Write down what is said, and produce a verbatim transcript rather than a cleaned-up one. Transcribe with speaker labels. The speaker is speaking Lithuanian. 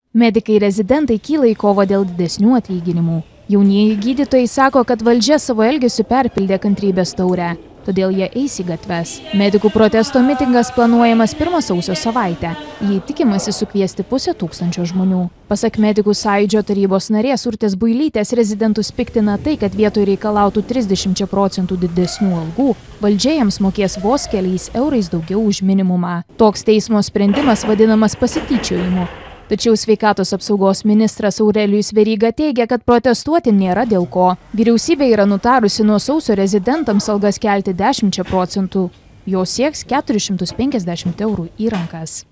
Speaker 1: Medikai rezidentai kyla į kovą dėl didesnių atlyginimų. Jaunieji gydytojai sako, kad valdžia savo elgesiu perpildė kantrybės taurę, todėl jie eis į gatves. Medikų protesto mitingas planuojamas pirmą sausio savaitę. Jį tikimasi sukviesti pusę tūkstančio žmonių. Pasak medikų sąjūdžio tarybos narės Urtės Builytės, rezidentus piktina tai, kad vietoj reikalautų trisdešimt procentų didesnių algų, valdžia jiems mokės vos keliais eurais daugiau už minimumą. Toks teismo sprendimas vadinamas pasityčiojimu. Tačiau sveikatos apsaugos ministras Aurelijus Veryga teigia, kad protestuoti nėra dėl ko. Vyriausybė yra nutarusi nuo sausio rezidentams algas kelti dešimčia procentų. Jos sieks keturis šimtus penkiasdešimt eurų į rankas.